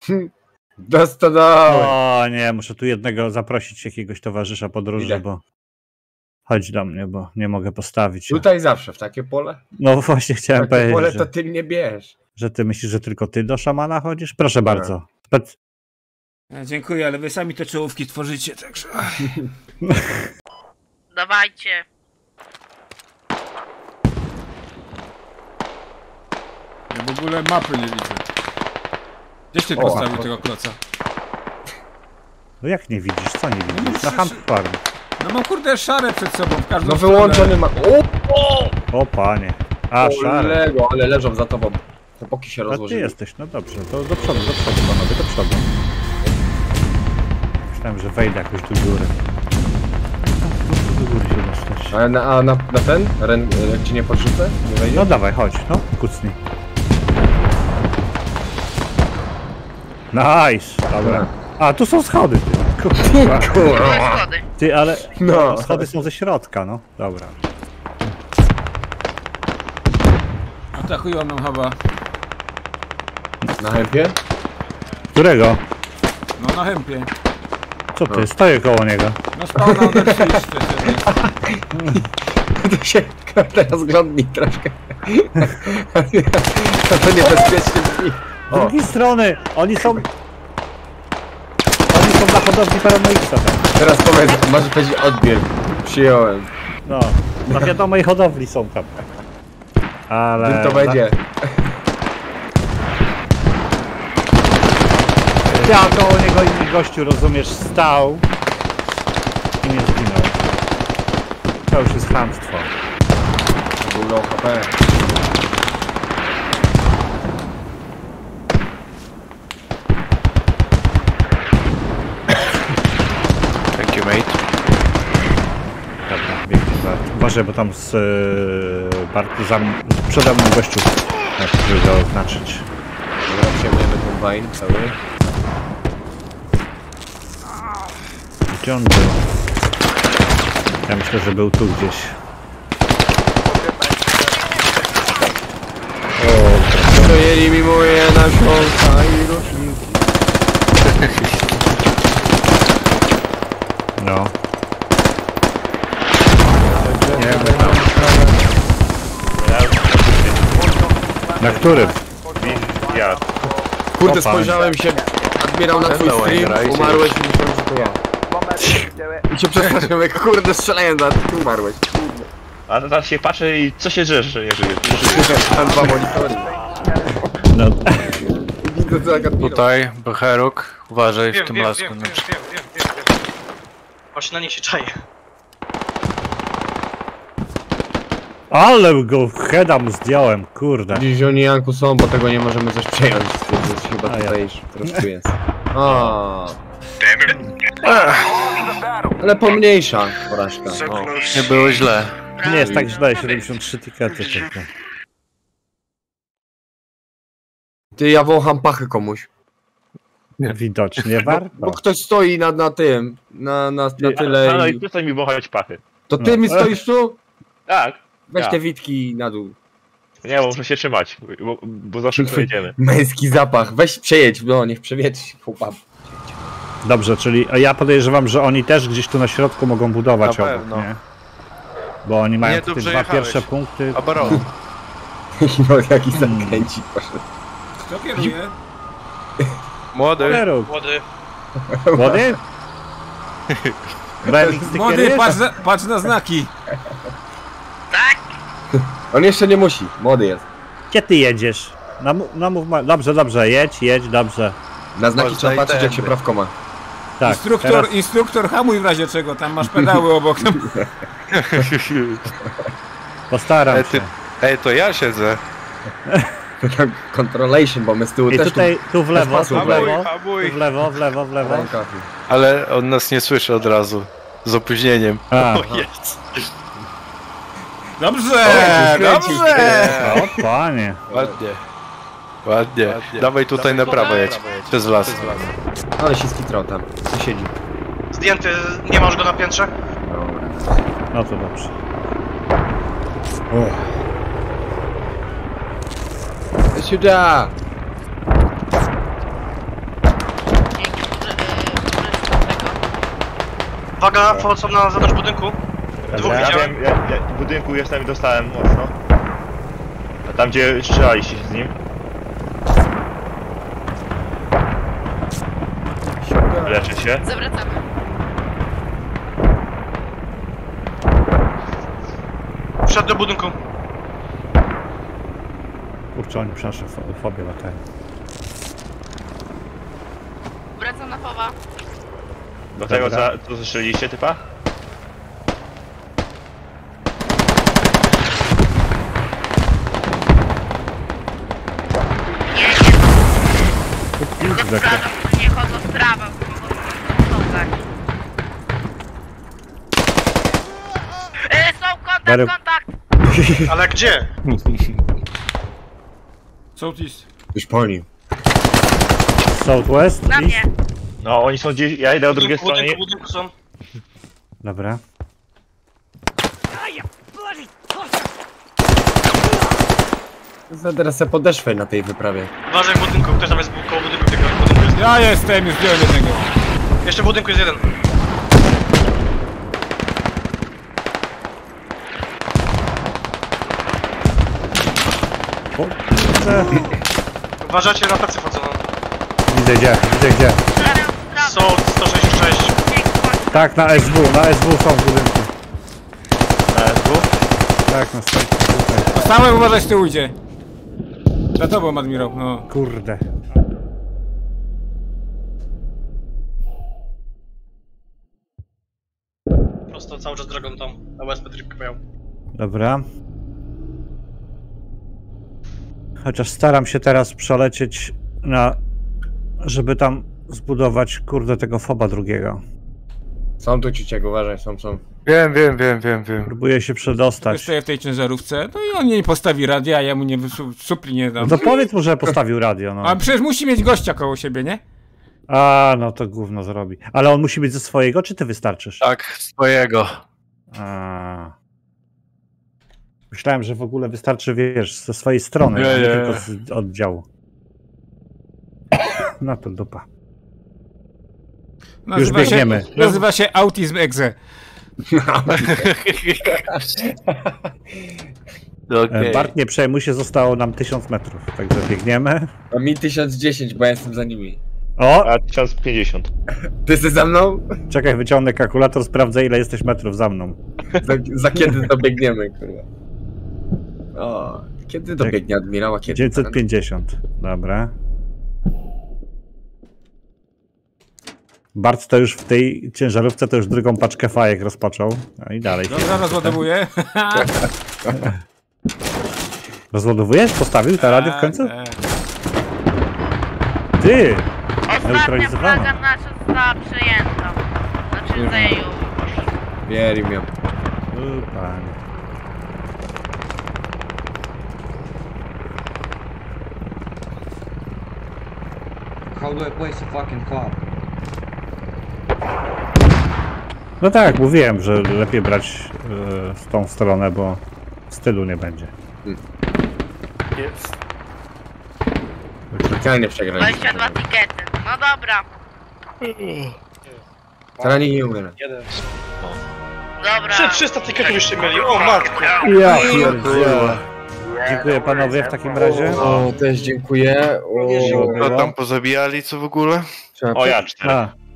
Dostadałem. O nie, muszę tu jednego zaprosić, jakiegoś towarzysza podróży, Idę. bo... Chodź do mnie, bo nie mogę postawić. Tutaj zawsze, w takie pole? No właśnie chciałem Takie pole powiedzieć, to ty mnie bierz. że ty myślisz, że tylko ty do szamana chodzisz? Proszę bardzo. Dziękuję, ale wy sami te czołówki tworzycie, także... Dawajcie. Ja w ogóle mapy nie widzę. Gdzieś ty postawił tego kloca? No jak nie widzisz? Co nie widzisz? Na Hunt Farm. No mam kurde szare przed sobą, w każdą No stronę. wyłączony ma... O panie. A, szary. Lego, ale leżą za tobą. Te boki się A ty rozłożyły. jesteś, no dobrze. To do przodu panowie, do przodu. Myślałem, że wejdę jakoś do góry. Do góry się dostać. A na ten? Jak ci nie podrzucę? Nie wejdzie? No dawaj, chodź, no, kucnij. Nice, dobra. A, tu są schody, ty. Kurwa. Kurwa. Schody. Ty, ale No. schody są ze środka, no. Dobra. Atakują nam chyba. Na hempie? Którego? No na hempie. Co ty? Stoję koło niego. No spawna odeszliście. To się teraz glądnij troszkę. To niebezpiecznie brzmi. Z drugiej strony, oni są na hodowli Paranoixa tam. Teraz powiedz, może powiedzieć odbiór. Przyjąłem. No, na wiadomej hodowli są tam. Ale... Gdzie to będzie? Ja koło niego inny gościu, rozumiesz, stał i nie zginął. To już jest chamstwo. To był low HP. Thank you, mate. Dobra, biegnie Bart. Uważaj, bo tam z Bartu przede mną gościu, jak to go oznaczyć. Dobra, przejmujemy kombajn cały. Gdzie on był? Ja myślę, że był tu gdzieś. Przejęli mi moje nasionka i roczniki. No. Na którym? Ja. Kurde, O, pan. spojrzałem się, admirał na twój Hello, stream, Andrej, umarłeś i myślałem, że to ja. I się przestraszyłem, jak kurde strzelałem, a ty umarłeś. A teraz się patrzę i co się dzieje, że nie żyje? Tam dwa monitory. No. Widzę, co jak admirał. Tutaj, Becheruk, uważaj w tym lasku. Wiem. Właśnie na nich się czaję. Ale go heada mu zdjąłem, kurde. Dziś oni Janku są, bo tego nie możemy coś przejąć. To jest chyba A ja. tutaj troszkę jest. O. Ale pomniejsza porażka. O. Nie było źle. Nie jest tak źle, 73 tikety tylko. Ty, ja wącham pachy komuś. Widocznie Bo warto. ktoś stoi na tym, na tyle No i... i przestań mi wąchać pachy. To ty mi stoisz tu? Tak. Weź Ja. te witki na dół. Nie, bo muszę się trzymać, bo za szybko jedziemy. Męski zapach, weź przejedź, no niech przewietrzy, chłopak. Dobrze, czyli ja podejrzewam, że oni też gdzieś tu na środku mogą budować Na obok, pewno. nie? Bo oni mają Nie, te tu dwa przejechałeś. pierwsze punkty. Obaron. Jaki zakręcik poszedł. Kto kieruje? Młody. Cholera, Młody. młody? Remix, ty Młody, kierujesz? patrz na znaki. On jeszcze nie musi, młody jest. Gdzie ty jedziesz? Namów dobrze, jedź, dobrze. Na znaki Można trzeba i patrzeć, jak tędy. się prawko ma. Tak, Instruktor hamuj w razie czego, tam masz pedały obok. postaram Ej, się. Ej, to ja siedzę. Controlation, bo my z tyłu I też tutaj, tu w lewo, pasu tu w lewo, Hamuj. tu w lewo, w lewo, w lewo. rękawy. Ale on nas nie słyszy od razu. Z opóźnieniem. A, O, jest. Dobrze, Kręcił się. dobrze. o panie. Ładnie. Ładnie. Dawaj tutaj na prawo jedź. Przez las. Ale się skitrał tam, tu siedzi. Zdjęty, nie masz go na piętrze? No to dobrze. Сюда! Uwaga, wchodzą na zewnątrz budynku. Dwóch Ja widziałem. wiem, ja w budynku jestem i dostałem mocno. A tam gdzie strzelaliście z nim. Leczę się. Zawracamy. Wszedł do budynku. Kurczę, oni przenoszą fobię latają. Wracam na chowa. Do tego Dobra. co zestrzeliliście typa? Nie chodzą z trawą, mogą tak. Są Bery- kontakt! Ale gdzie? Southeast. Już po nim. Southwest? Na East? mnie! No oni są gdzieś, ja idę od drugiej strony. Budynku są. Dobra. Teraz sobie podeszwę na tej wyprawie. Uważaj w budynku, ktoś tam jest koło budynku tego. Budynku jest. Ja jestem, już zdjąłem jednego. Jeszcze w budynku jest jeden. O, kurde. Uważajcie na tacy wchodzą. Widzę gdzie. Są 166. Tak, na SW są w budynku. Na SW? Tak, na stoi tutaj. Dostałem, uważaj z tyłu idzie. Za tobą, admirał, no. Kurde. Prosto cały czas drogą tam. Na USP tripkę mają. Dobra. Chociaż staram się teraz przelecieć na... żeby tam zbudować, kurde, tego foba drugiego. Są tu ciuciek, uważaj, są. Wiem. Próbuję się przedostać. Stoję w tej ciężarówce, no i on nie postawi radia, a ja mu nie supli nie dam. No to powiedz mu, że postawił radio, no. A przecież musi mieć gościa koło siebie, nie? A, no to gówno zrobi. Ale on musi być ze swojego, czy ty wystarczysz? Tak, swojego. A. Myślałem, że w ogóle wystarczy, wiesz, ze swojej strony, a nie Nie. tylko z oddziału. No to dupa. Już biegniemy. Nazywa się autyzm exe. Okej. Bart, nie przejmuj się, zostało nam 1000 metrów, także biegniemy. A mi 1010, bo ja jestem za nimi. O! A 1050. Ty jesteś za mną? Czekaj, wyciągnę kalkulator, sprawdzę ile jesteś metrów za mną. Za kiedy to biegniemy, kurwa. O, kiedy to Tak. biegnie admirał, a kiedy? 950, dobra. Bart to już w tej ciężarówce to już drugą paczkę fajek rozpoczął. No i dalej. Dobra, rozładowuję. Rozładowujesz? Postawił ta radio w końcu? Tak. Ty! Ostatnia Neutralizowana. flaga nasza została przejęta. Znaczy zajęła. Wierim ją. Panie. How do I place a fucking fob? No tak, mówiłem, że lepiej brać w tą stronę, bo stylu nie będzie. Jest. Totalnie przegraliśmy. 22 tikety. No dobra. Wcale nikt nie umiera. Dobra. 300 tiketów jeszcze mieli, o matko! Ja pierdzielę. Dziękuję panowie w takim razie. O, też dziękuję. O, Co tam pozabijali, co w ogóle? trzeba O ja 4. A,